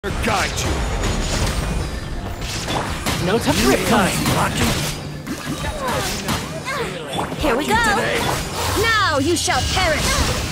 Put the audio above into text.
Guide you. No time for it time. Here we go. Now you shall perish.